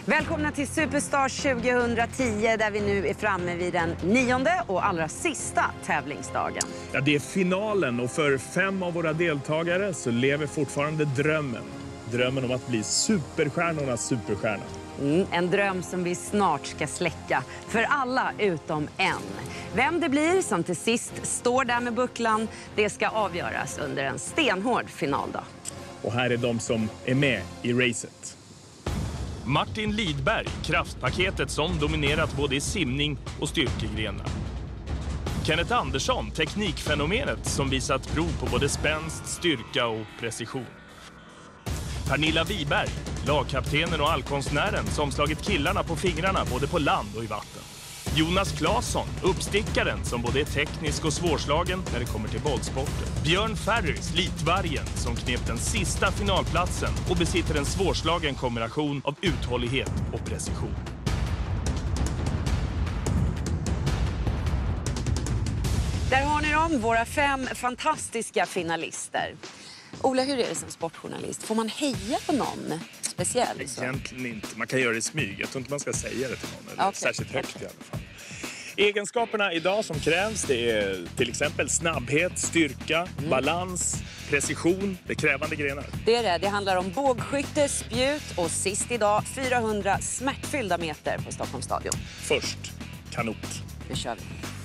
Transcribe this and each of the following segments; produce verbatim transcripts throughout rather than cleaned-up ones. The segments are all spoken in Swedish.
Välkomna till Superstar tjugohundratio där vi nu är framme vid den nionde och allra sista tävlingsdagen. Ja, det är finalen och för fem av våra deltagare så lever fortfarande drömmen. Drömmen om att bli superstjärnornas superstjärna. Mm, en dröm som vi snart ska släcka för alla utom en. Vem det blir som till sist står där med bucklan, det ska avgöras under en stenhård finaldag. Och här är de som är med i racet. Martin Lidberg, kraftpaketet som dominerat både i simning och styrkegrenar. Kenneth Andersson, teknikfenomenet som visat prov på både spänst, styrka och precision. Pernilla Wiberg, lagkaptenen och allkonstnären som slagit killarna på fingrarna både på land och i vatten. Jonas Claesson, uppstickaren som både är teknisk och svårslagen när det kommer till bollsporten. Björn Ferry, slitvargen som knep den sista finalplatsen och besitter en svårslagen kombination av uthållighet och precision. Där har ni dem, våra fem fantastiska finalister. Ola, hur är det som sportjournalist? Får man heja på någon speciell? Så? Egentligen inte. Man kan göra det i smyg. Jag tror inte man ska säga det till någon. Eller Okay. särskilt högt i alla fall. Egenskaperna idag som krävs, det är till exempel snabbhet, styrka, mm. balans, precision. Det är krävande grenar. Det är det. Det handlar om bågskytte, spjut och sist idag fyrahundra smärtfyllda meter på Stockholms stadion. Först, kanot. Nu kör vi.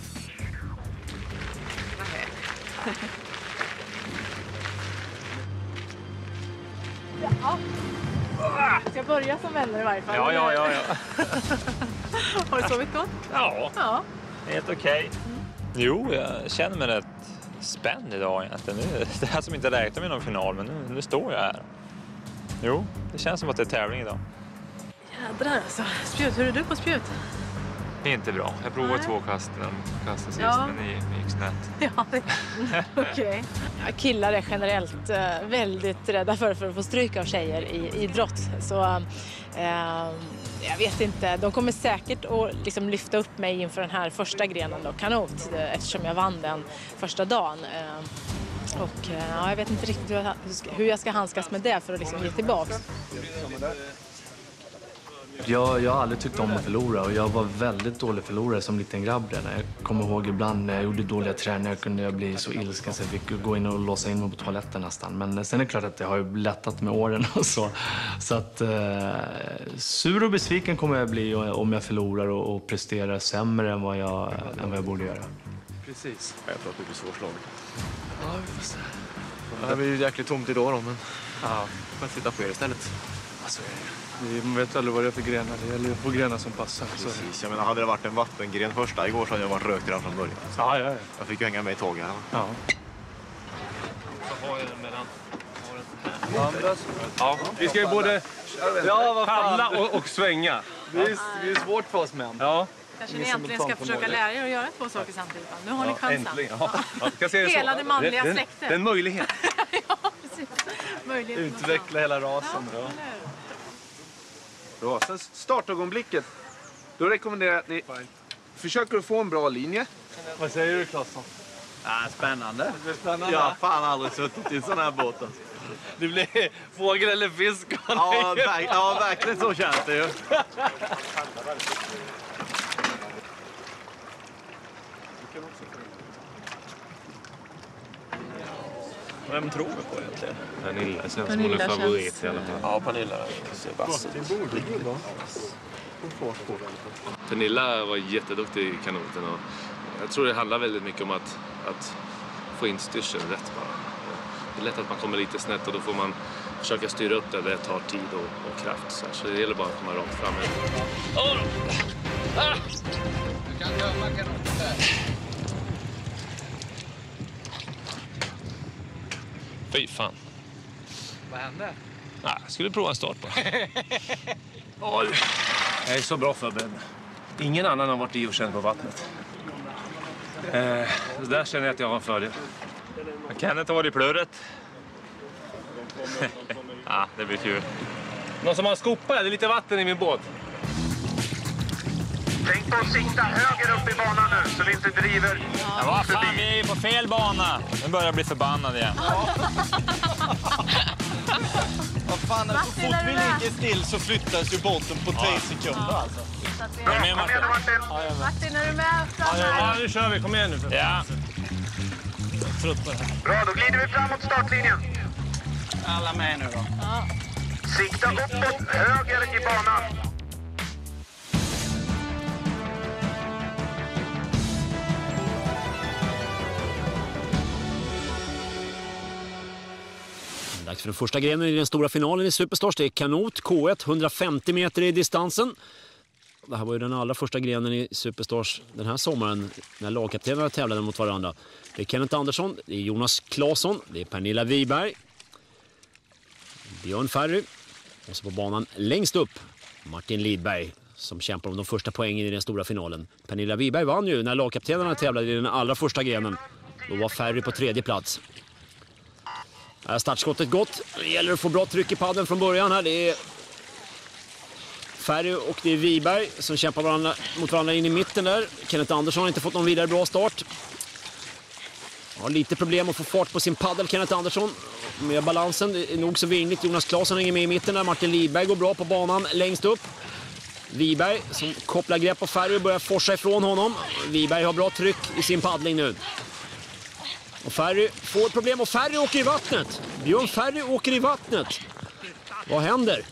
Ja. Ska jag börja som vänner i varje fall? Ja, ja, ja. ja. Har du sovit gott? Ja, ja. helt okej. Okay. Mm. Jo, jag känner mig rätt spänd idag egentligen. Det här som inte räknar med någon final, men nu, nu står jag här. Jo, det känns som att det är tävling idag. Jädrar alltså. Spjut, hur är du på spjut? Inte bra. Jag provade Nej. två kast när de kastade sist, ja. men det gick snett. Ja, okej. Okay. Ja, killar är generellt uh, väldigt rädda för, för att få stryk av tjejer i idrott. Så uh, jag vet inte. De kommer säkert att liksom lyfta upp mig inför den här första grenen då, kanot, eftersom jag vann den första dagen. Uh, och uh, ja, jag vet inte riktigt hur jag, hur jag ska handskas med det för att liksom ge tillbaka. Jag, jag har aldrig tyckt om att förlora och jag var väldigt dålig förlorare som liten grabb redan. Jag kommer ihåg ibland när jag gjorde dåliga träningar kunde jag bli så ilsken så jag fick gå in och låsa in mig på toaletten nästan. Men sen är det klart att det har ju lättat med åren och så. Så att eh, sur och besviken kommer jag bli om jag förlorar och, och presterar sämre än vad, jag, än vad jag borde göra. Precis. Jag tror att det blir svårslaget. Ja, vi får se. Det blir ju jäkligt tomt idag då, men ja, man får titta på er istället. Alltså, man vet aldrig vad det är för grenar. Det gäller på grenar som passar. Precis. Jag menar, hade det varit en vattengren första igår så hade jag varit rökt redan från början. Så ja, ja, ja. Jag fick ju hänga med i tåget här. Ja. Så har jag den mellan. Ja, ja. Vi ska ju både ja, paddla och, och svänga. Det är, det är svårt för oss män. Ja. Kanske ni äntligen ska försöka lära er att göra två saker samtidigt. Nu har ni chansen. Äntligen. Ja. Ja, ska se det hela det manliga det, släktet. Det är en möjlighet. Ja, precis. Möjlighet utveckla hela rasen. Ja, bra. Sen startögonblicket. Då rekommenderar jag att ni försöker att få en bra linje. Vad säger du, Claesson? Ja, spännande. Det blir spännande. Jag har fan aldrig suttit i en sån här båt. Det blir fågel eller fisk. Ja, verk, ja, verkligen så känns det ju. Vem tror du på egentligen? Pernilla känns som hon är favorit i alla fall. Ja, Pernilla. Pernilla var jätteduktig i kanoten och jag tror det handlar väldigt mycket om att, att få in styrseln rätt bara. Det är lätt att man kommer lite snett och då får man försöka styra upp det. Det tar tid och, och kraft. Så, så det gäller bara att komma rakt fram. Oh! Ah! Du kan gömma kanoten där. Fy fan. Vad hände? Nej, jag skulle prova en start bara. Oj. Jag är så bra förberedd. Ingen annan har varit i och känt på vattnet. Eh, så där känner jag att jag har en fördel. Kenneth har varit i plurret. Ja, det blir kul. Någon som har en skopa? Det är lite vatten i min båt. Tänk på att sikta höger upp i banan nu så vi inte driver. Ja, vad fan, vi är på fel bana. Nu börjar jag bli förbannad igen. Vad fan, så fort vi ligger still så flyttas ju båten på tre sekunder alltså. Bra, kom igen Martin. Martin, är du med? Ja, ja, nu kör vi. Kom igen nu. För Ja. trött på det här. Bra, då glider vi framåt startlinjen. Alla med nu då. Ja. Sikta uppåt, höger i banan. Dags för den första grenen i den stora finalen i Superstars. Det är kanot, K ett, hundrafemtio meter i distansen. Det här var ju den allra första grenen i Superstars den här sommaren när lagkaptenerna tävlade mot varandra. Det är Kenneth Andersson, det är Jonas Claesson, det är Pernilla Wiberg, Björn Ferry och så på banan längst upp Martin Lidberg som kämpar om de första poängen i den stora finalen. Pernilla Wiberg vann ju när lagkaptenerna tävlade i den allra första grenen. Då var Ferry på tredje plats. Här är startskottet gott. Det gäller att få bra tryck i paddeln från början här. Det är Ferry och det är Wiberg som kämpar varandra, mot varandra in i mitten där. Kenneth Andersson har inte fått någon vidare bra start. Har lite problem att få fart på sin paddel, Kenneth Andersson. Med balansen, det är nog så vingligt. Jonas Claesson hänger med i mitten där. Martin Lidberg går bra på banan längst upp. Wiberg som kopplar grepp på Ferry och börjar forsa ifrån honom. Wiberg har bra tryck i sin paddling nu. Och Ferry får problem och Ferry åker i vattnet. Björn Ferry åker i vattnet. Vad händer?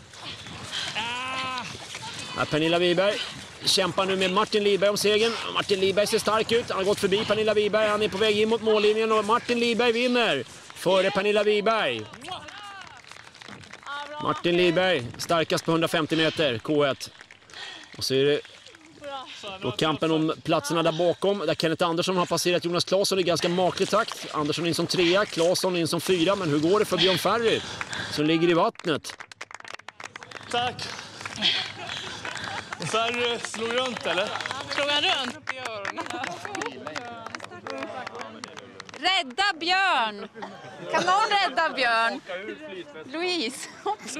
Här Pernilla Wiberg kämpar nu med Martin Lidberg om segern. Martin Lidberg ser stark ut. Han har gått förbi Pernilla Wiberg. Han är på väg in mot mållinjen och Martin Lidberg vinner före Pernilla Wiberg. Martin Lidberg starkast på hundrafemtio meter, K ett. Och så är det då kampen om platserna där bakom, där Kenneth Andersson har passerat Jonas Claesson i ganska maklig takt. Andersson in som trea, Claesson in som fyra. Men hur går det för Björn Ferry som ligger i vattnet? Tack. Ferry slog runt eller? Slog han runt? Rädda Björn! Kan någon rädda Björn? Louise!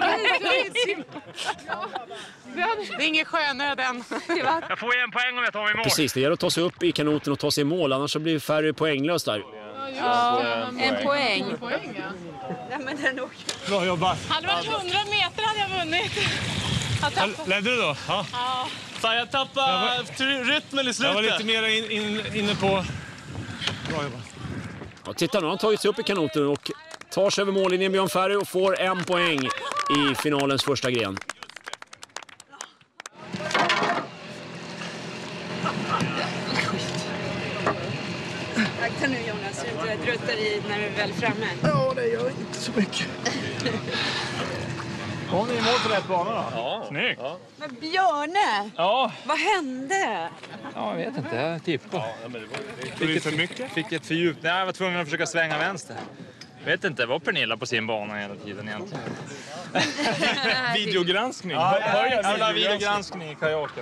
Det är ingen sjönöd än. Jag får en poäng om jag tar mig i mål. Precis, det gäller att ta sig upp i kanoten och ta sig i mål. Annars så blir Ferry poänglös där. Ja, en poäng. Bra jobbat. Hade det varit hundra meter hade jag vunnit. Ledde du då? Ja. Ja. Fan, jag tappade jag var, rytmen i slutet. Jag var lite mer in, in, inne på... Bra jobbat. Ja, titta, nu har han tagit sig upp i kanoten och tar sig över mållinjen Björn Ferry och får en poäng i finalens första gren. Akta nu Jonas, så du inte druttar i när du är väl framme. Ja, det gör inte så mycket. Har ni mål på rätt bana då? Ja. Snyggt. Ja. Men Björne, Ja. vad hände? Ja, jag vet inte. Jag tippade. Ja, men det var fick för mycket. Fick ett fördjup. Nej, jag var tvungen att försöka svänga vänster. Jag vet inte, var Pernilla på sin bana hela tiden egentligen? Videogranskning. Ja, jag vill ha videogranskning i kajaken.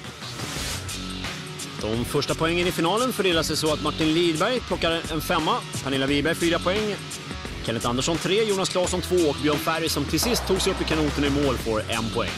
De första poängen i finalen fördelar sig så att Martin Lidberg plockar en femma, Pernilla Wiberg fyra poäng, Kenneth Andersson tre, Jonas Claesson två och Björn Ferry som till sist tog sig upp i kanoten i mål får en poäng.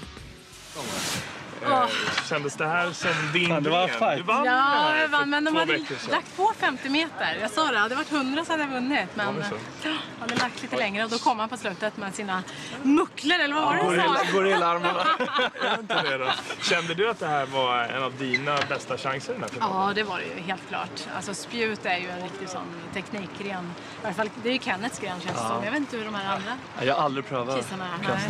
Oh. Kändes det här som din Fan, det var gren? Du vann Ja, jag vann, men de hade veckor sedan. lagt på femtio meter. Jag sa det, hade det varit hundra så hade jag vunnit. Men Ja, jag hade lagt lite längre och då kom han på slutet med sina muckler, eller vad var det du sa? Gorillarmarna. Inte det då. Kände du att det här var en av dina bästa chanser i den här finalen? Ja, det var det ju helt klart. Alltså spjut är ju en riktig sån teknikgren. I alla fall, det är ju Kennets gren känns det som. Jag vet inte hur de här andra Jag har aldrig prövat. kissarna är. Nej.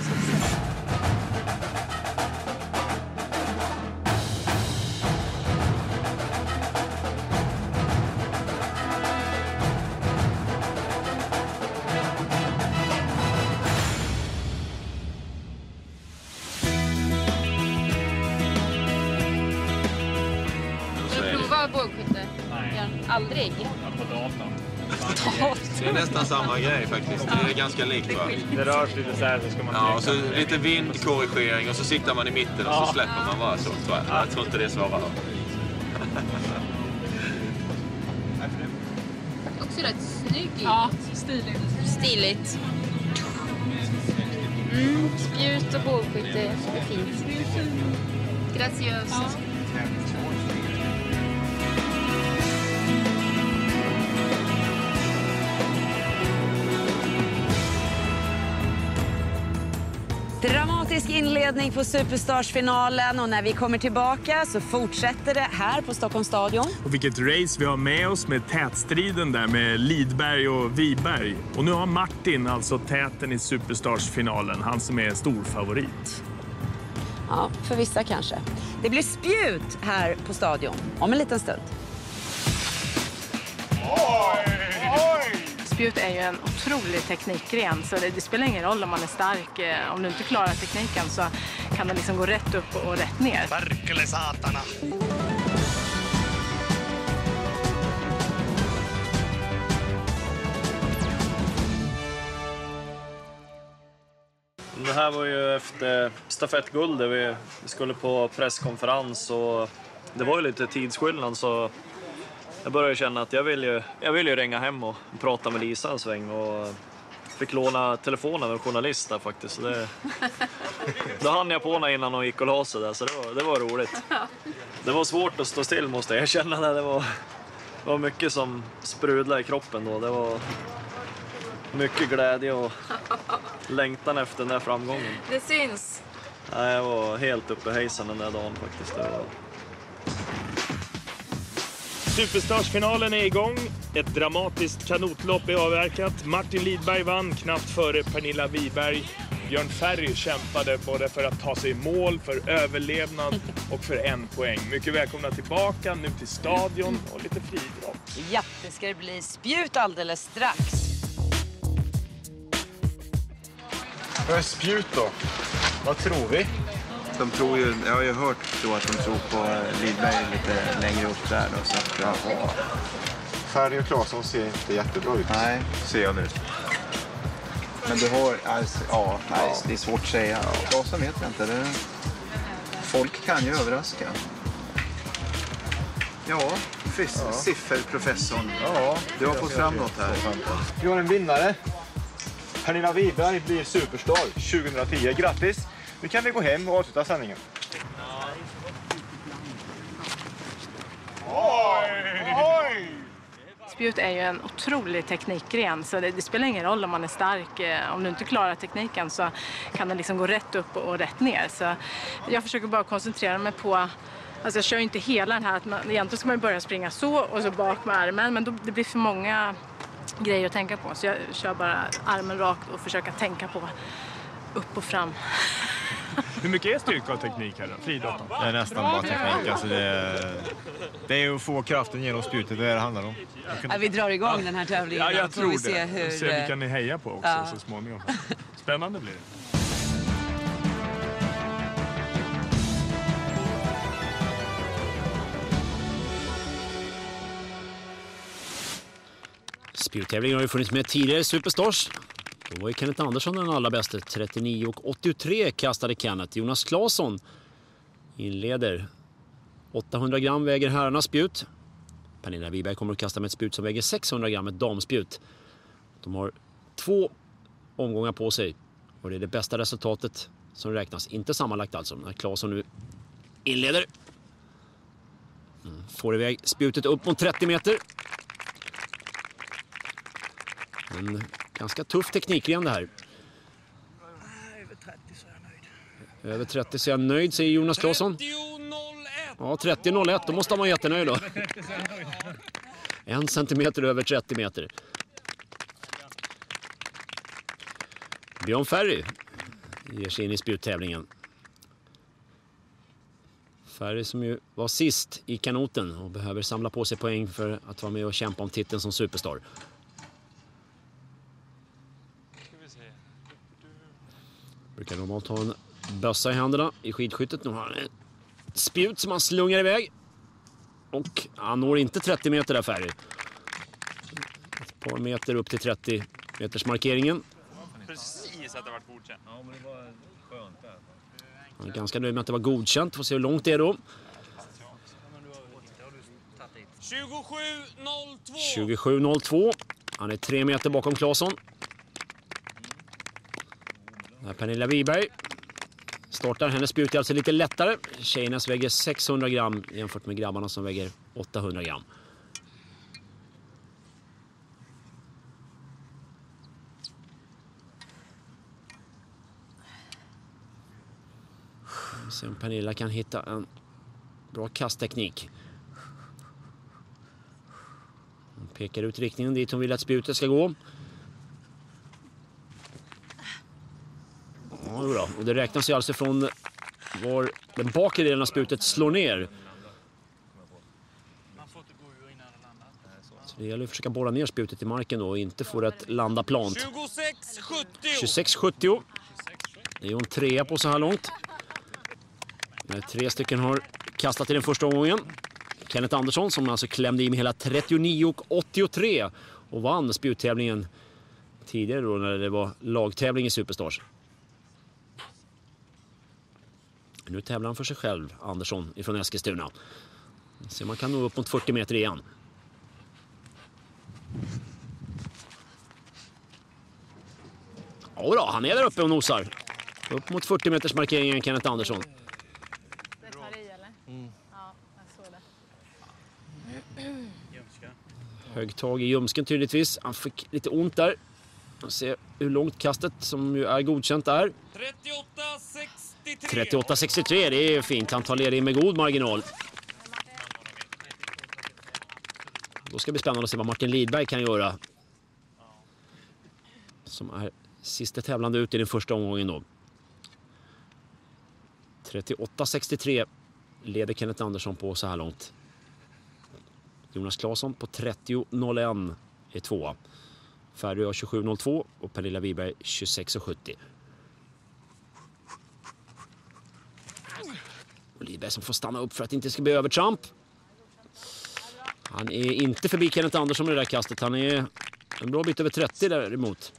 Prova bågskytte? Aldrig? På datorn. Det är nästan samma grej faktiskt. Det är ganska likt va? Det rör sig lite så här så ska man... Ja, och så lite vindkorrigering och så siktar man i mitten och så släpper man bara så. Tror jag. jag tror inte det är svårare. Också rätt snygg. Ja, stiligt. Stiligt. Mm, spjut och bågskytte är fint. Graciöst. Ja. Dramatisk inledning på Superstars-finalen och när vi kommer tillbaka så fortsätter det här på Stockholms stadion. Och vilket race vi har med oss med tätstriden där med Lidberg och Wiberg. Och nu har Martin alltså täten i Superstars-finalen, han som är stor favorit. Ja, för vissa kanske. Det blir spjut här på stadion om en liten stund. Spjut är ju en otrolig teknikgren, så det, det spelar ingen roll om man är stark. Eh, om du inte klarar tekniken så kan det liksom gå rätt upp och, och rätt ner. Verkligen satana! Det här var ju efter stafettguldet. Vi skulle på presskonferens och det var ju lite tidsskillnad, så jag började känna att jag vill ju, jag vill ju ringa hem och prata med Lisa en sväng, och fick låna telefonen av en journalist där faktiskt. Så det, då hann jag på henne innan hon gick och la sig där, så det var, det var roligt. Det var svårt att stå still, måste jag erkänna. Det var, det var mycket som sprudlade i kroppen då. Det var mycket glädje och längtan efter den där framgången. Det syns. Ja, jag var helt uppe i hejsan den där dagen faktiskt. Det var... Superstars-finalen är igång. Ett dramatiskt kanotlopp är avverkat. Martin Lidberg vann knappt före Pernilla Wiberg. Björn Ferry kämpade både för att ta sig i mål, för överlevnad och för en poäng. Mycket välkomna tillbaka nu till stadion och lite friidrott. Ja, det ska bli spjut alldeles strax. Vad är spjut då? Vad tror vi? De tror ju, jag har ju hört då att de tror på Lidberg lite längre upp där då, så att, ja. Ferry och Claesson ser inte jättebra ut. Nej, ser jag nu. Men du har, alltså, ja, nej, ja. Det är svårt att säga. Claesson vet jag inte. Det, folk kan ju överraska. Ja, fisk, ja. Sifferprofessorn. Ja, du har fått fram något här. Vi har en vinnare. Pernilla Wiberg blir superstar tjugohundratio. Grattis! Nu kan vi gå hem och avsluta sändningen. Oj! Oj! Spjut är ju en otrolig teknikgren, så det, det spelar ingen roll om man är stark. Eh, om du inte klarar tekniken så kan den liksom gå rätt upp och, och rätt ner. Så jag försöker bara koncentrera mig på... Alltså jag kör ju inte hela den här, att man, egentligen ska man börja springa så och så bak med armen, men då, det blir för många grejer att tänka på. Så jag kör bara armen rakt och försöker tänka på upp och fram. Hur mycket är styrka och teknik här då? Friidrotten? Det är nästan bara teknik. Alltså det, är, det är att få kraften genom spjutet, det är det handlar om. Ja, vi drar igång ja. den här tävlingen. Ja, jag tror vi det. Se hur... Vi ser vilka ni hejar på också ja. så småningom. Spännande blir det. Spjuttävlingen har ju funnits med tidigare i Superstars. Då var ju Kenneth Andersson den allra bästa. trettionio och åttiotre kastade Kenneth. Jonas Claesson inleder. åttahundra gram väger herrarnas spjut. Pernilla Wiberg kommer att kasta med ett spjut som väger sexhundra gram, ett damspjut. De har två omgångar på sig. Och det är det bästa resultatet som räknas. Inte sammanlagt alltså. När Claesson nu inleder. Får iväg spjutet upp mot trettio meter. En ganska tuff teknikgren det här. Över trettio så är jag nöjd. Över trettio så är jag nöjd, säger Jonas Claesson. Ja, trettio noll ett, då måste man vara jättenöjd då. En centimeter över trettio meter. Björn Ferry ger sig in i spjuttävlingen. Ferry som ju var sist i kanoten och behöver samla på sig poäng för att vara med och kämpa om titeln som superstar. Brukar normalt ha en bössa i händerna i skidskyttet. Nu har han ett spjut som han slungar iväg. Och han når inte trettio meter där Ferry. Ett par meter upp till trettio meters markeringen. Precis att det var godkänt. Ja, men det var skönt där. Han är ganska nöjd med att det var godkänt. Får se hur långt det är då. tjugosju noll två. Han är tre meter bakom Claesson. Där Pernilla Wiberg startar. Hennes spjut är alltså lite lättare. Tjejernas väger sexhundra gram jämfört med grabbarna som väger åttahundra gram. Se om Pernilla kan hitta en bra kastteknik. Hon pekar ut riktningen dit hon vill att spjutet ska gå. Ja, bra. Och det räknas ju alltså från var den bakre delen av spjutet slår ner. Så det gäller att försöka borra ner spjutet i marken då och inte få det att landa plant. tjugosex sjuttio. Det är ju en trea på så här långt. När tre stycken har kastat i den första omgången. Kenneth Andersson som alltså klämde i med hela trettionio åttiotre och vann spjuttävlingen tidigare då när det var lagtävling i Superstars. Nu tävlar han för sig själv, Andersson ifrån Eskilstuna. Så man kan nå upp mot fyrtio meter igen. Ja då, han är där uppe och nosar. Upp mot fyrtio meters markeringen Kenneth Andersson. Det tar i eller? Mm. Ja, jag såg det. Hög tag i ljumsken tydligtvis. Han fick lite ont där. Och se hur långt kastet som ju är godkänt är. trettioåtta sextiotre, det är fint. Han tar ledning med god marginal. Då ska det bli spännande att se vad Martin Lidberg kan göra. Som är sista tävlande ut i den första omgången då. trettioåtta sextiotre leder Kenneth Andersson på så här långt. Jonas Claesson på trettio noll ett är tvåa. Ferry har tjugosju noll två och Pernilla Wiberg tjugosex sjuttio. Och Lidberg som får stanna upp för att det inte ska bli övertramp. Han är inte förbi Kenneth Andersson med det där kastet. Han är en bra bit över trettio däremot.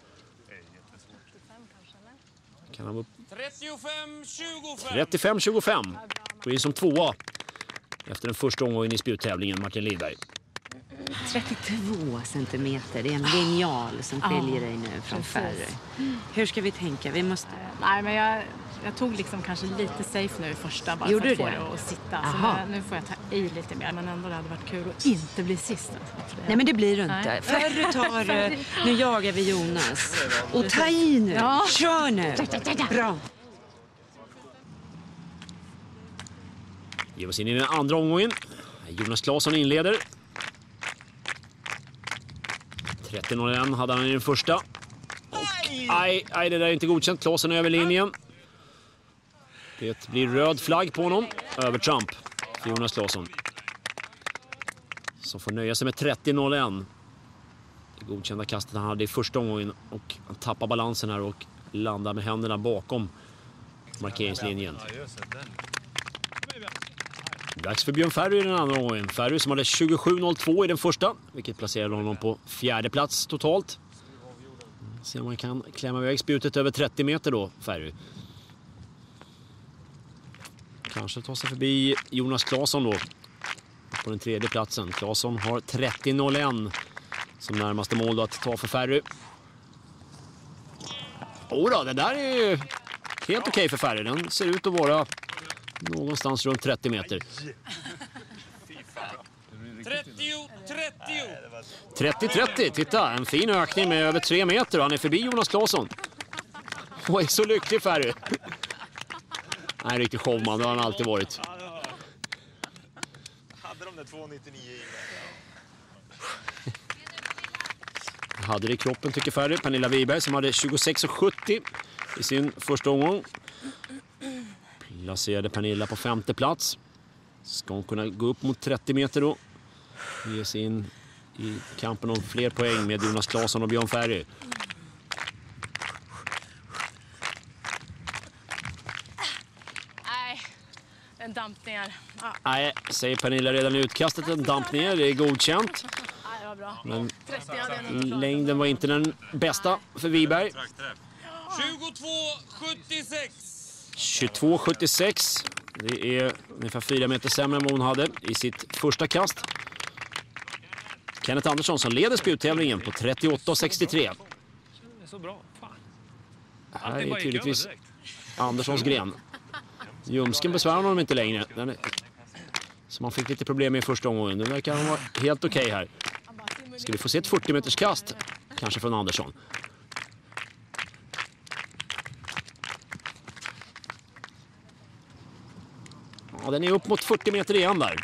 Kan han upp? trettiofem tjugofem. Och är som tvåa efter den första omgången i spjuttävlingen, Martin Lidberg. trettiotvå centimeter, det är en linjal som skiljer dig nu från Ferry. Hur ska vi tänka? Vi måste... Nej, men jag, jag tog liksom kanske lite safe nu i första bara Gjorde för att du få det? det att sitta. Aha. Så nu, nu får jag ta i lite mer, men ändå det hade varit kul att inte bli sist. Alltså. Det... Nej, men det blir du inte. Nej. Ferry tar... eh, Nu jagar vi Jonas. Och ta i nu. Ja. Kör nu. Bra. Ger oss in i den andra omgången. Jonas Claesson inleder. trettio noll ett hade han i den första. Och aj, aj, det där är inte godkänt. Claesson över linjen. Det blir röd flagg på honom. Övertramp för Jonas Claesson. Som får nöja sig med trettio noll ett. Det godkända kastet han hade i första omgången. Och han tappar balansen här och landar med händerna bakom markeringslinjen. Dags för Björn Ferry i den andra omgången. Ferry som hade tjugosju noll två i den första, vilket placerade honom på fjärde plats totalt. Se om man kan klämma iväg spjutet över trettio meter då, Ferry. Kanske ta sig förbi Jonas Claesson då på den tredje platsen. Claesson har trettio noll ett som närmaste mål då att ta för Ferry. Åh då, det där är ju helt okej för Ferry. Den ser ut att vara någonstans runt trettio meter. trettio trettio. trettio trettio, titta, en fin ökning med över tre meter och han är förbi Jonas Claesson. Och är så lycklig Ferry. Nej, riktigt showman, det har han alltid varit. Hade de där två nittionio i? Hade det i kroppen tycker Ferry. Pernilla Wiberg som hade tjugosex sjuttio i sin första omgång. Placerade Pernilla på femte plats. Ska hon kunna gå upp mot trettio meter då. Ge sig in i kampen om fler poäng med Jonas Claesson och Björn Ferry. Nej, en dampningar. Ja. Nej, säger Pernilla redan i utkastet. En damp ner, det är godkänt. Nej, det var bra. Men trettio hade jag nog. längden var inte den bästa för Wiberg. tjugotvå sjuttiosex. tjugotvå sjuttiosex. Det är ungefär fyra meter sämre än vad hon hade i sitt första kast. Kenneth Andersson som leder spjuttävlingen på trettioåtta sextiotre. Det är så bra. Fan. Det här är tydligtvis Anderssons gren. Ljumsken besvärar honom inte längre. Den är... Så man fick lite problem i första omgången. Nu verkar han vara helt okej här. Ska vi få se ett fyrtio meters kast? Kanske från Andersson. Ja, den är upp mot fyrtio meter igen där.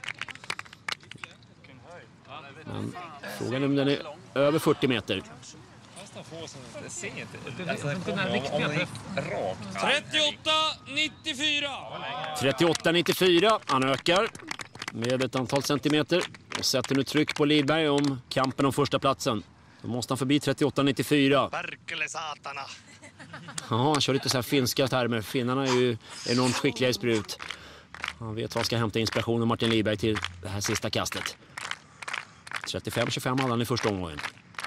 Men frågan är om den är över fyrtio meter. Det ser inte. Alltså, den är riktigt rakt. trettioåtta nittiofyra. trettioåtta nittiofyra. Han ökar med ett antal centimeter och sätter nu tryck på Lidberg om kampen om första platsen. Då måste han förbi trettioåtta nittiofyra. Perkele satana. Ja, han kör lite så här finska termer. Finnarna är ju enormt skickliga i sprut. Han vet vad han ska hämta inspiration av Martin Lidberg till det här sista kastet. trettiofem tjugofem hade han i första omgången.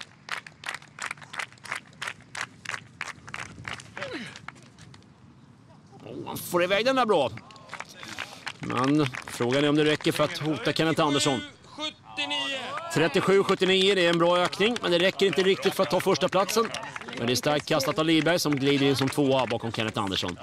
Oh, han får iväg den där bra. Men frågan är om det räcker för att hota Kenneth Andersson. trettiosju sjuttionio, det är en bra ökning, men det räcker inte riktigt för att ta första platsen. Men det är starkt kastat av Lidberg som glider in som tvåa bakom Kenneth Andersson.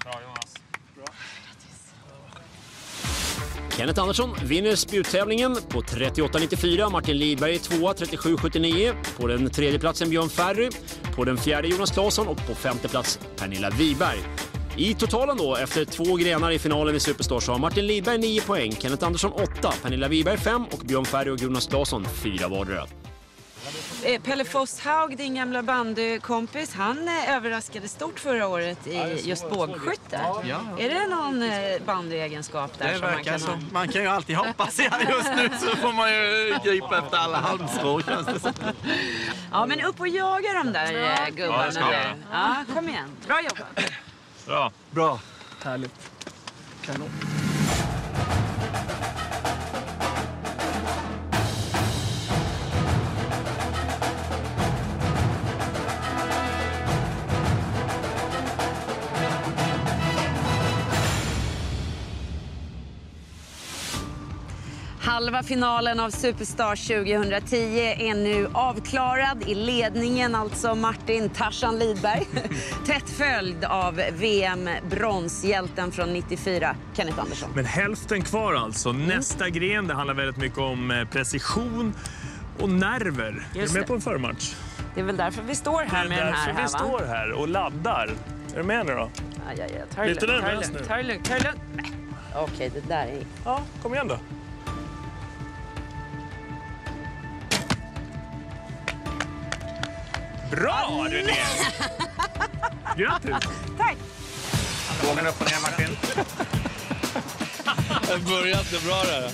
Kenneth Andersson vinner spjuttävlingen på trettioåtta nittiofyra. Martin Lidberg är tvåa, trettiosju sjuttionio. På den tredje platsen Björn Ferry. På den fjärde Jonas Claesson och på femte plats Pernilla Wiberg. I totalen då, efter två grenar i finalen i Superstars, så har Martin Lidberg nio poäng, Kenneth Andersson åtta, Pernilla Wiberg fem och Björn Ferry och Jonas Claesson fyra vardera. Pelle Fosshaug, din gamla bandykompis, han överraskade stort förra året i just bågskytte. Ja. Är det någon bandyegenskap där det som man verkar kan så. ha? Man kan ju alltid hoppas. Just nu så får man ju gripa efter alla halmstrå, känns det som. Ja, men upp och jaga de där ja. gubbarna. Ja, där. Ja, kom igen. Bra jobbat. Bra. Bra. Härligt. Kanon. Halva finalen av Superstars tjugohundratio är nu avklarad. I ledningen alltså Martin Tarzan Lidberg. Tätt följd av V M-bronshjälten från nittiofyra, Kenneth Andersson. Men hälften kvar alltså. Mm. Nästa gren, det handlar väldigt mycket om precision och nerver. Just är du med det. på en förmatch? Det är väl därför vi står här med den här. Det är därför vi här, va? står här och laddar. Är du med nu då? Ja, ja, ja. Ta det Lite lugnt, ta det nervös lugnt, nu. ta det lugnt, ta det lugnt. Nej. Okej, det där är... Ja, kom igen då. Bra, du ner! Grattis! Tack! Vågen upp och ner, Martin. Det började inte bra där.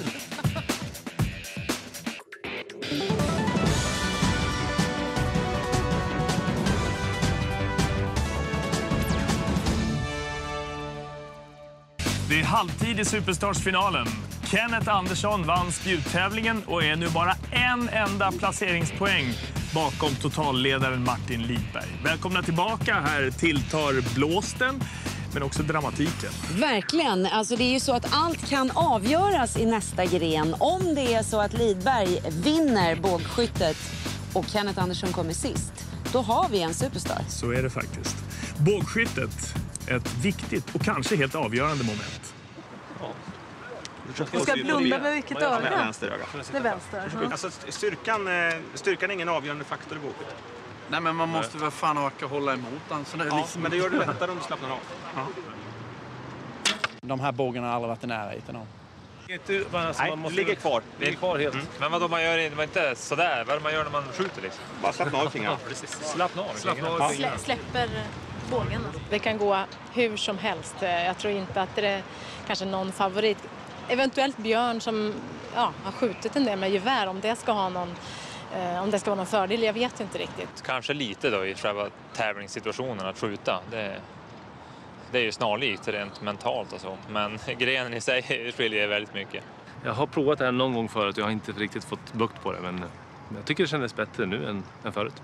Det är halvtid i Superstars-finalen. Kenneth Andersson vann spjuttävlingen och är nu bara en enda placeringspoäng bakom totalledaren Martin Lidberg. Välkomna tillbaka. Här tilltar blåsten, men också dramatiken. Verkligen. Alltså det är ju så att allt kan avgöras i nästa gren. Om det är så att Lidberg vinner bågskyttet och Kenneth Andersson kommer sist, då har vi en superstar. Så är det faktiskt. Bågskyttet, ett viktigt och kanske helt avgörande moment. Du ska blunda med vilket öga? Med vänster öga. Det är vänster. Ja. Alltså, styrkan, styrkan är ingen avgörande faktor i bågskyttet. Nej, men man måste väl fan orka hålla emot den. Så det är Ja, liksom... men det gör det lättare om du slappnar av. Ja. De här bågarna har aldrig varit i närheten av. Nej, man måste... ligger kvar. Det ligger kvar helt. Mm. Men vad då man gör inte, inte sådär? Vad är det man gör när man skjuter liksom? Bara slappna av fingrarna. Ja, precis. Slappna av. Slappna av. Slä, släpper bågen. Det kan gå hur som helst. Jag tror inte att det är kanske någon favorit. Eventuellt Björn som ja, har skjutit en del med gevär. Om det ska ha någon, eh, om det ska vara någon fördel, jag vet inte riktigt. Kanske lite då i själva tävlingssituationen att skjuta. Det, det är ju snarlikt rent mentalt och så. Men grenen i sig skiljer väldigt mycket. Jag har provat det här någon gång förut och jag har inte riktigt fått bukt på det. Men jag tycker det kändes bättre nu än, än förut.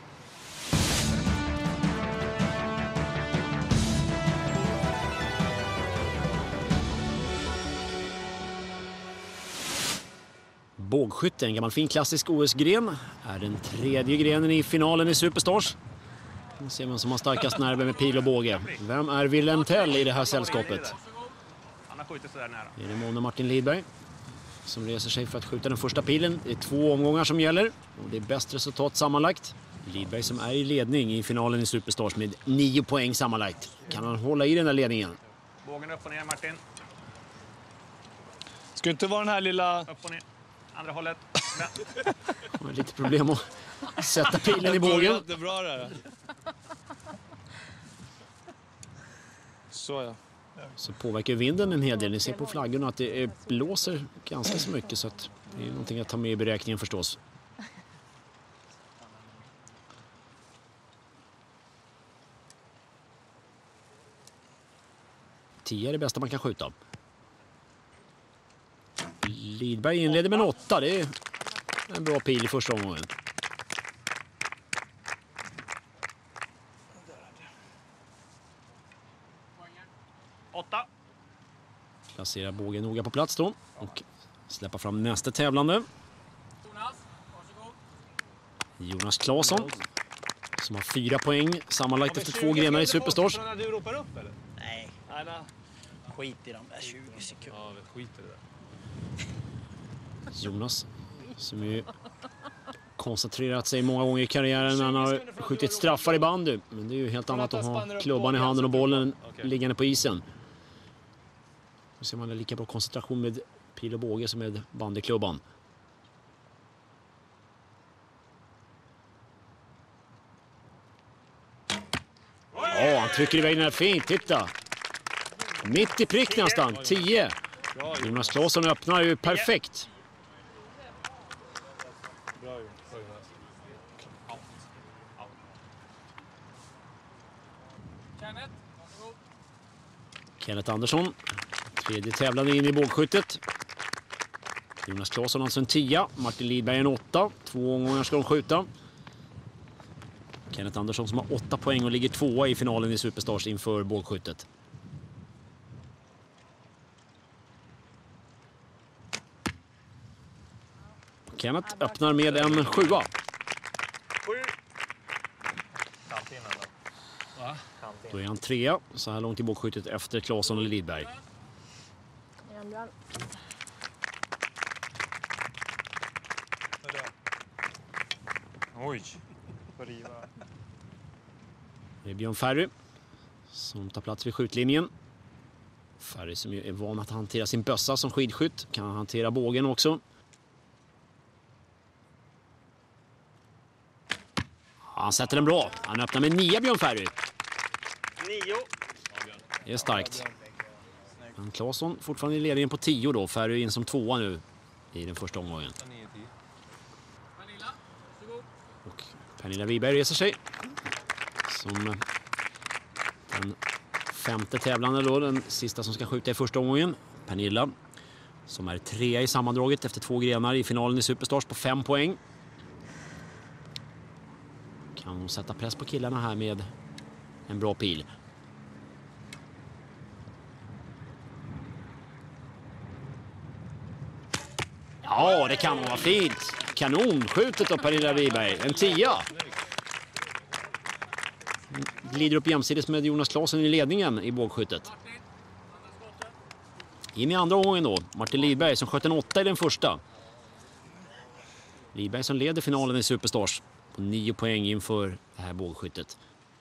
Bågskytte, en gammal fin klassisk O S-gren, är den tredje grenen i finalen i Superstars. Nu ser man som har starkast nerver med pil och båge. Vem är Wilhelm Tell i det här sällskapet? Han har skjutit så där nära. Det är Mona Martin Lidberg som reser sig för att skjuta den första pilen. Det är två omgångar som gäller och det är bäst resultat sammanlagt. Lidberg som är i ledning i finalen i Superstars med nio poäng sammanlagt. Kan han hålla i den där ledningen? Bågen upp och ner, Martin. Ska inte vara den här lilla... Upp och ner. Andra hållet. Det är lite problem att sätta pilen i bågen. Det är bra det här. Så ja. Så påverkar vinden en hel del. Ni ser på flaggorna att det blåser ganska så mycket, så att det är någonting att ta med i beräkningen förstås. tio är det bästa man kan skjuta. Lidberg inleder med en åtta. Det är en bra pil i första omgången. Åtta. Placera bågen noga på plats då och släppa fram nästa tävlande. Jonas Claesson som har fyra poäng sammanlagt efter två grenar i Superstars. När du ropar upp eller? Nej. Nej, nej. Skit i de där tjugo sekunder. Ja, vi skiter i det. Jonas som ju koncentrerat sig många gånger i karriären när han har skjutit straffar i bandy. Men det är ju helt annat att ha klubban i handen och bollen liggande på isen. Då ser man en lika bra koncentration med pil och båge som med bandyklubban. Ja, han trycker iväg den här fint, titta. Mitt i prick nästan, tio. Jonas Claesson öppnar ju perfekt. Kenneth Andersson, tredje tävlande in i bågskyttet. Jonas Claesson alltså en tia, Martin Lidberg en åtta. Två omgångar ska de skjuta. Kenneth Andersson som har åtta poäng och ligger tvåa i finalen i Superstars inför bågskyttet. Kenneth öppnar med en sjua. Då är han trea så här långt i bågskyttet efter Claesson och Lidberg. Oj. Det är Björn Ferry som tar plats vid skjutlinjen. Ferry som ju är van att hantera sin bössa som skidskytt kan hantera bågen också. Han sätter den bra. Han öppnar med nio, Björn Ferry. Nio. Det är starkt. Men Claesson fortfarande i ledningen på tio då. Ferry in som tvåa nu i den första omgången. Och Pernilla Wiberg reser sig. Som den femte tävlande då. Den sista som ska skjuta i första omgången. Pernilla som är trea i sammandraget efter två grenar i finalen i Superstars på fem poäng. Kan hon sätta press på killarna här med en bra pil. Ja, det kan vara fint. Kanonskjutet av Pernilla Wiberg. En tia. Glider upp jämsides med Jonas Claesson i ledningen i bågskyttet. In i andra omgången då. Martin Lidberg som sköt en åtta i den första. Lidberg som leder finalen i Superstars på nio poäng inför det här bågskyttet.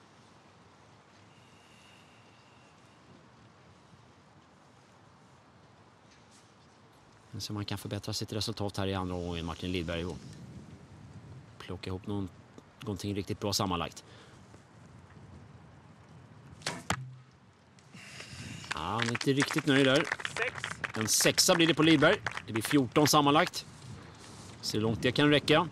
Så man kan förbättra sitt resultat här i andra omgången, Martin Lidberg, och plocka ihop någon, någonting riktigt bra sammanlagt. Ja, han är inte riktigt nöjd där. En sexa blir det på Lidberg. Det blir fjorton sammanlagt. Se hur långt det kan räcka.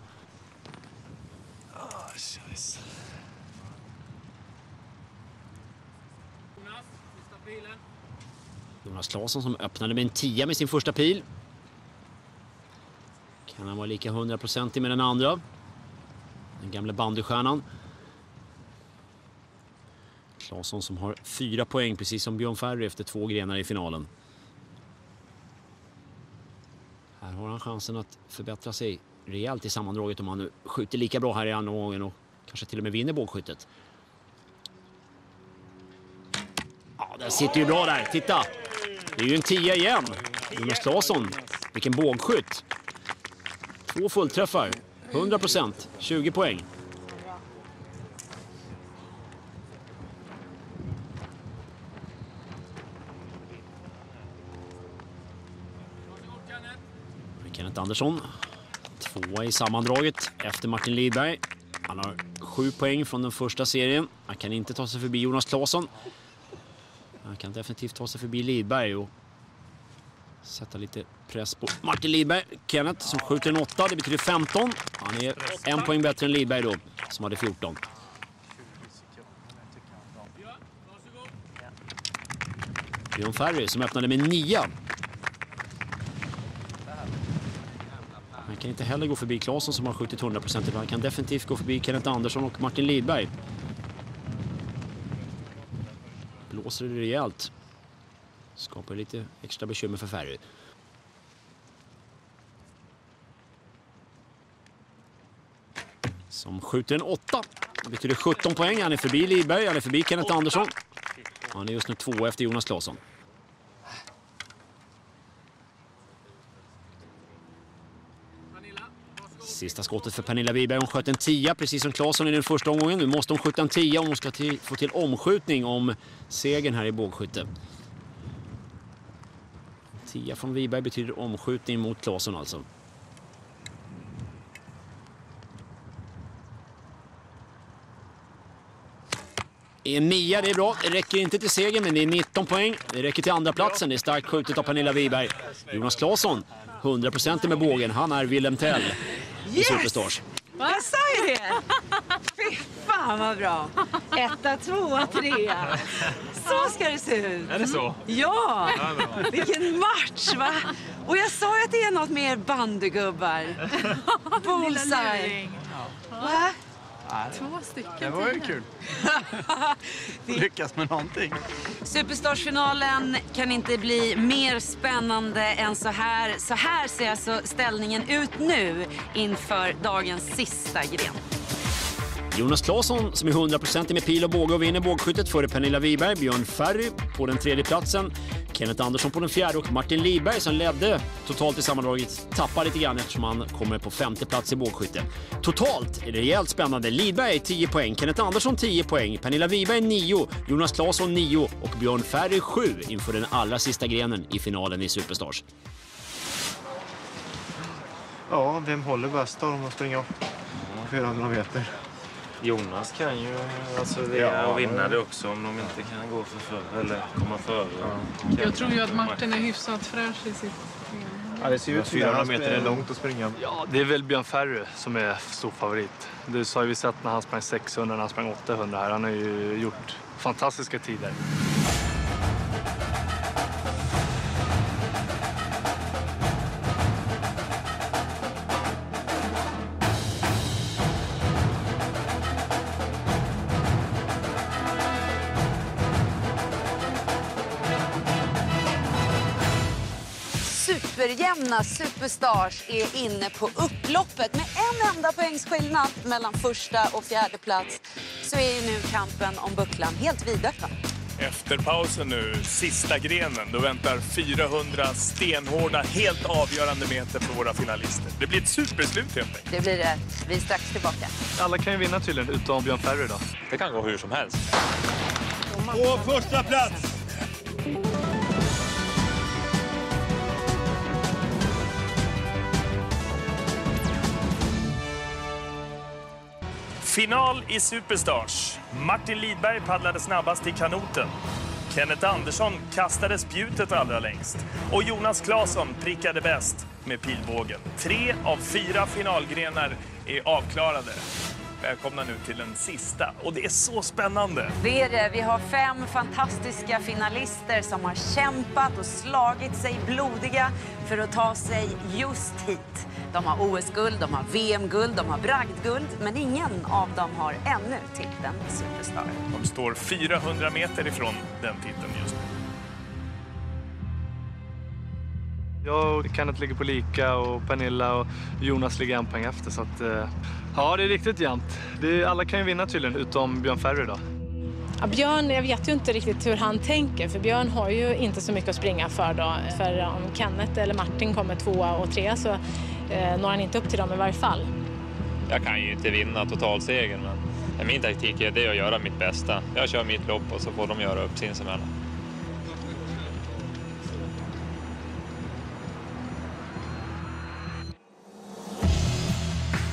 Jonas Claesson som öppnade med en tia med sin första pil. Kan han vara lika hundraprocentig med den andra? Den gamla bandystjärnan. Claesson som har fyra poäng precis som Björn Ferry efter två grenar i finalen. Här har han chansen att förbättra sig rejält i sammandraget om han nu skjuter lika bra här i andra gången och kanske till och med vinner bågskyttet. Ja, den sitter ju bra där. Titta! Det är ju en tia igen. Jonas Claesson. Vilken bågskytt. Två fullträffar. hundra procent. tjugo poäng. Kenneth Andersson, tvåa i sammandraget efter Martin Lidberg. Han har sju poäng från den första serien. Han kan inte ta sig förbi Jonas Claesson. Han kan definitivt ta sig förbi Lidberg och sätta lite press på Martin Lidberg. Kenneth som skjuter en åtta, det betyder femton. Han är en poäng bättre än Lidberg då, som hade fjorton. Björn Ferry som öppnade med nio. Han kan inte heller gå förbi Claesson som har skjutit hundra procent. Han kan definitivt gå förbi Kenneth Andersson och Martin Lidberg. Blåser det rejält. Skapar lite extra bekymmer för Ferry. Som skjuter en åtta. Det betyder sjutton poäng. Han är förbi Lidberg, han är förbi Kenneth Andersson. Han är just nu två efter Jonas Claesson. Sista skottet för Pernilla Wiberg. Hon sköt en tia precis som Claesson i den första omgången. Nu måste hon skjuta en tia om hon ska till, få till omskjutning om segern här i bågskytte. tia från Wiberg betyder omskjutning mot Claesson alltså. En nia, det är bra. Det räcker inte till segern, men det är nitton poäng. Det räcker till andra platsen. Det är starkt skjutet av Pernilla Wiberg. Jonas Claesson, hundra procent med bågen. Han är Willem Tell i Yes! Superstars. Jag sa ju det! Fy fan vad bra! Etta, tvåa, trea. Så ska det se ut. Är det så? Ja! Vilken match, va? Och jag sa ju att det är något mer bandygubbar. Bullseye. Va? Två stycken. Det var ju kul. Lyckas med någonting. Superstarsfinalen kan inte bli mer spännande än så här. Så här ser alltså ställningen ut nu inför dagens sista gren. Jonas Claesson som är hundra procent med pil och båge och vinner bågskyttet före Pernilla Wiberg. Björn Ferry på den tredje platsen. Kenneth Andersson på den fjärde och Martin Lidberg som ledde totalt i sammandraget tappar lite grann eftersom han kommer på femte plats i bågskytte. Totalt är det rejält spännande. Lidberg tio poäng, Kenneth Andersson tio poäng, Pernilla Wiberg nio, Jonas Claesson nio och Björn Ferry sju inför den allra sista grenen i finalen i Superstars. Ja, vem håller bäst av dem att springa fyrahundra meter? Jonas kan ju alltså det ja, och vinna det också om de inte kan gå för för eller komma före. Ja. Jag tror ju att Martin är hyfsat fräsch i sitt... Ja, det ser ut som fyra meter är långt att springa. Ja, det är väl Björn Ferry som är stor favorit. Det så har vi sett när han sprang sexhundra, när han sprang åttahundra här. Han har ju gjort fantastiska tider. Superjämna Superstars är inne på upploppet med en enda poängsskillnad mellan första och fjärde plats. Så är ju nu kampen om bucklan helt vidöppen. Efter pausen nu, sista grenen, då väntar fyrahundra stenhårda, helt avgörande meter för våra finalister. Det blir ett superslut helt enkelt. Det blir det. Vi är strax tillbaka. Alla kan ju vinna tydligen, utom Björn Ferry då. Det kan gå hur som helst. På första plats! Final i Superstars. Martin Lidberg paddlade snabbast i kanoten. Kenneth Andersson kastade spjutet allra längst. Och Jonas Claesson prickade bäst med pilbågen. Tre av fyra finalgrenar är avklarade. Välkomna nu till den sista. Och det är så spännande. Det är det. Vi har fem fantastiska finalister som har kämpat och slagit sig blodiga för att ta sig just hit. De har O S-guld, de har V M-guld, de har bragdguld. Men ingen av dem har ännu titeln Superstar. De står fyrahundra meter ifrån den titeln just nu. Jag och Kenneth ligger på lika och Pernilla och Jonas ligger en poäng efter. Så att, ja, det är riktigt jämnt. Det är, alla kan ju vinna tydligen, utom Björn Ferry då. Ja, Björn, jag vet ju inte riktigt hur han tänker, för Björn har ju inte så mycket att springa för då. För om Kenneth eller Martin kommer tvåa och trea så eh, når han inte upp till dem i varje fall. Jag kan ju inte vinna totalsegern, men min taktik är det att göra mitt bästa. Jag kör mitt lopp och så får de göra upp sinsemellan.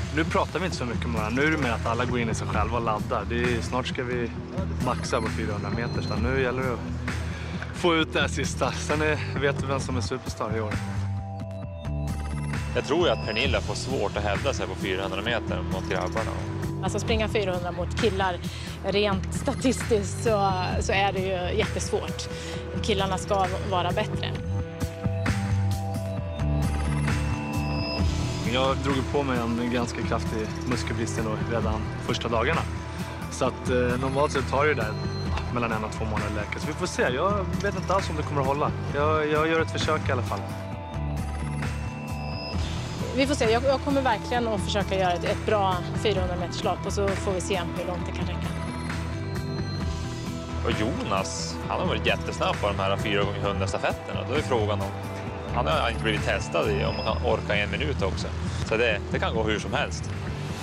nu pratar vi inte så mycket med varandra. Nu är det mer att alla går in i sig själva och laddar. Det är, snart ska vi maxa på fyrahundra meter. Så nu gäller det att få ut det här sista. Sen är, vet vi vem som är superstar i år. Jag tror ju att Pernilla får svårt att hävda sig på fyrahundra meter mot grabbarna. Alltså springa fyrahundra mot killar, rent statistiskt så, så är det ju jättesvårt. Killarna ska vara bättre. Jag drog på mig en ganska kraftig muskelbrist redan första dagarna. Så att eh, normalt sett tar det där mellan en och två månader läka. Så vi får se. Jag vet inte alls om det kommer att hålla. Jag, jag gör ett försök i alla fall. Vi får se. Jag, jag kommer verkligen att försöka göra ett, ett bra fyrahundra meters lopp och så får vi se hur långt det kan räcka. Och Jonas, han har varit jättesnabb på de här fyra gånger hundra stafetterna. Då är frågan om... Han har inte blivit testad i om man kan orka en minut också. Så det, det kan gå hur som helst.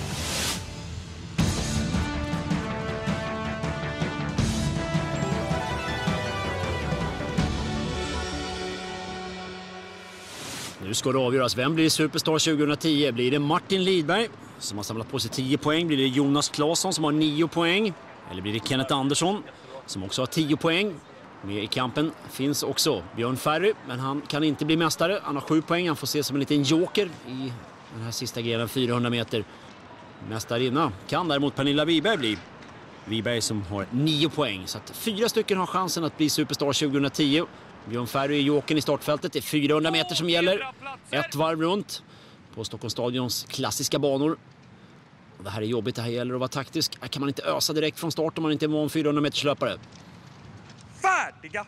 Nu ska det avgöras. Vem blir superstar tjugohundratio? Blir det Martin Lidberg som har samlat på sig tio poäng? Blir det Jonas Claesson som har nio poäng? Eller blir det Kenneth Andersson som också har tio poäng? Med i kampen finns också Björn Ferry, men han kan inte bli mästare. Han har sju poäng, han får se som en liten joker i den här sista grenen, fyrahundra meter. Mästarinna kan däremot Pernilla Wiberg bli. Wiberg som har nio poäng, så att fyra stycken har chansen att bli superstar tjugohundratio. Björn Ferry är jokern i startfältet, det är fyrahundra meter som gäller. Ett varv runt på Stockholms stadions klassiska banor. Och det här är jobbigt, det här gäller att vara taktisk. Här kan man inte ösa direkt från start om man inte är van fyrahundra meters löpare. Färdiga!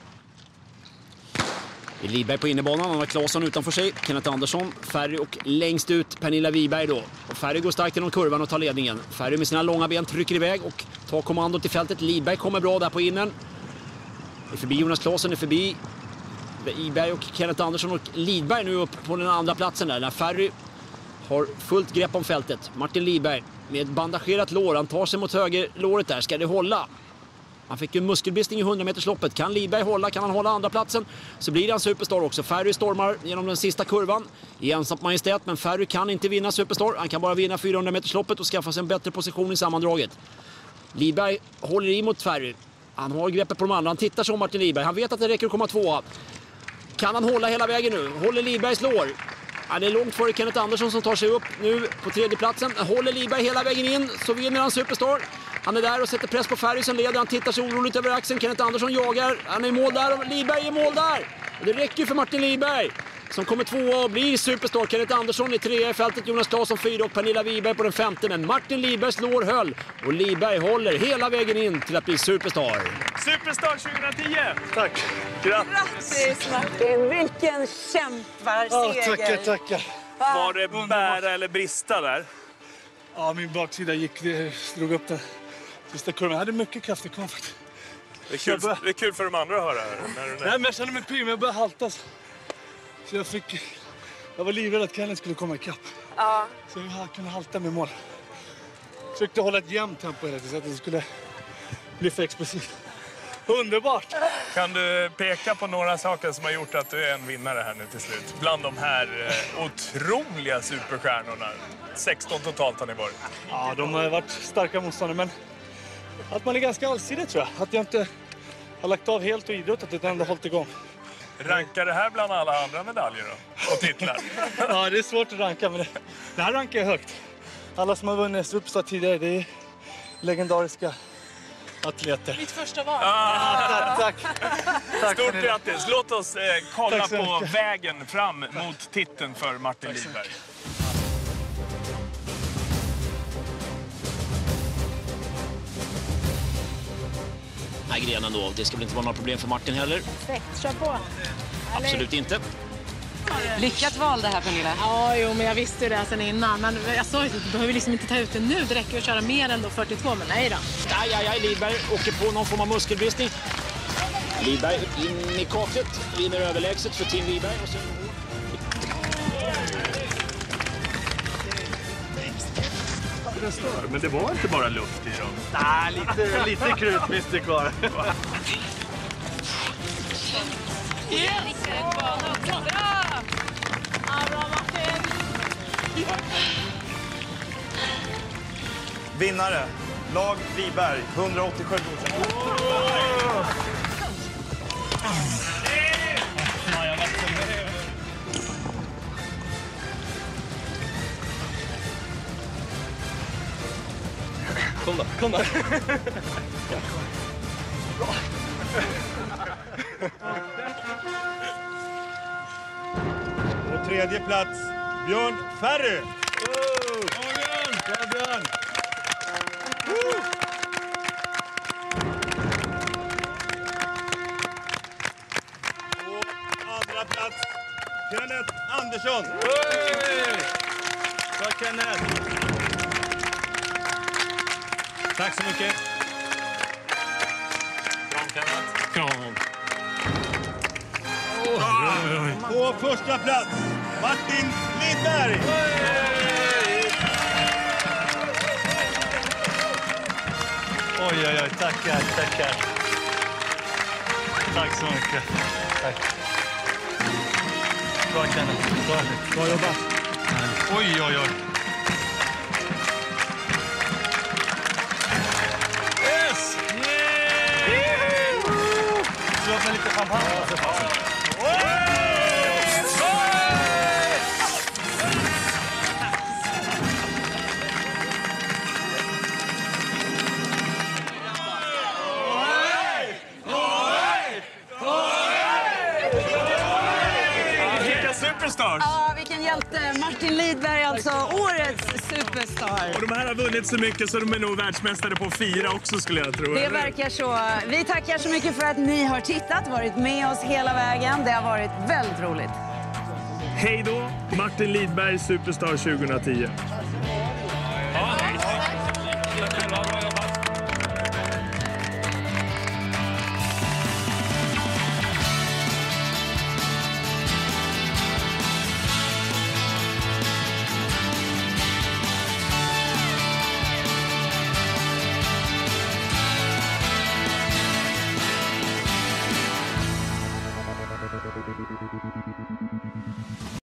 Det är Lidberg på innebanan, han har Claesson utanför sig, Kenneth Andersson, Ferry och längst ut Pernilla Wiberg då. Och Ferry går starkt genom kurvan och tar ledningen. Ferry med sina långa ben trycker iväg och tar kommandot i fältet. Lidberg kommer bra där på innen. Det är förbi Jonas Claesson, är förbi Wiberg och Kenneth Andersson och Lidberg nu upp på den andra platsen där. När Ferry har fullt grepp om fältet. Martin Lidberg med ett bandagerat lår, han tar sig mot höger låret där, ska det hålla? Han fick ju en muskelbristning i hundra meters loppet. Kan Lidberg hålla? Kan han hålla andra platsen? Så blir han superstar också. Ferry stormar genom den sista kurvan i ensamt majestät, men Ferry kan inte vinna superstar. Han kan bara vinna fyrahundra meters loppet och skaffa sig en bättre position i sammandraget. Lidberg håller i mot Ferry. Han har greppet på de andra. Han tittar som Martin Lidberg. Han vet att det räcker att komma tvåa. Kan han hålla hela vägen nu? Håller Lidberg slår. Han är långt före Kenneth Andersson som tar sig upp nu på tredje platsen. Håller Lidberg hela vägen in så vinner han superstar. Han är där och sätter press på Ferry som leder. Han tittar sig oroligt över axeln. Kenneth Andersson jagar. Han är i mål där och Lidberg är i mål där. Och det räcker för Martin Lidberg som kommer tvåa och blir superstar. Kenneth Andersson i trea i fältet. Jonas Claesson fyra och Pernilla Wiberg på den femte. Men Martin Lidberg slår höll och Lidberg håller hela vägen in till att bli superstar. Superstar tjugohundratio! Tack! Grattis! Grattis Martin! Vilken kämparseger! Ja, tackar, tackar. Var det bära eller brista där? Ja, min baksida gick, det drog upp den sista kurvan. Jag hade mycket krafter kvar. Det är kul, det är kul för de andra att höra. När du... Nej, men jag kände mig py, men jag började halta. Så jag fick... Jag var livrädd att Kenneth skulle komma ikapp. Ja. Så jag kunde halta med mål. Jag försökte hålla ett jämnt tempo hela tiden så att det skulle bli för explosivt. Underbart! Kan du peka på några saker som har gjort att du är en vinnare här nu till slut? Bland de här eh, otroliga superstjärnorna. sexton totalt har ni varit. Ja, de har varit starka motståndare, men att man är ganska allsidig tror jag. Att jag inte har lagt av helt och idrottat utan ändå hållit igång. Rankar det här bland alla andra medaljer då? Och titlar? Ja, det är svårt att ranka, men det, det här rankar jag högt. Alla som har vunnit superstar tidigare, det är legendariska atleter. Mitt första val. Ah, tack, tack. Stort grattis. Låt oss eh, kolla på mycket. vägen fram mot titeln för Martin Lidberg. Den här grenen då, det ska väl inte vara några problem för Martin heller. Perfekt, kör på. Absolut inte. Lyckat val det här, Pernilla. Ja, jo, men jag visste ju det sen innan. Men jag sa ju att du behöver liksom inte ta ut det nu. Det räcker att köra mer än då fyrtiotvå, men nej då. Aj, aj, aj, Lidberg åker på någon form av muskelbristning. Lidberg in i kaklet, vinner överlägset för Tim Wiberg. Och sen... Men det var inte bara luft i dem. Nej, lite, lite krut finns det kvar. vinnare, lag Wiberg, hundraåttiosju procent. Kom då, kom då. På tredje plats, Björn Ferry. Bra Björn! Bra Björn! På andra plats, Kenneth Andersson. Bra Kenneth! Tack så mycket. Kram Kenneth. Kram. På första plats, Martin Lidberg. Oj, oj, oj. Tackar, tackar. Tack så mycket. Tack. Bra, Kenneth. Bra, bra jobbat. Oj, oj, oj. Yes! Yeah! Slå upp med lite champagne. Ja, vilken hjälte. Martin Lidberg, alltså årets superstar. Och de här har vunnit så mycket så de är nog världsmästare på fyra också, skulle jag tro. Det verkar så. Vi tackar så mycket för att ni har tittat, varit med oss hela vägen. Det har varit väldigt roligt. Hej då, Martin Lidberg, Superstar tjugohundratio. Ja, hej. Thank you.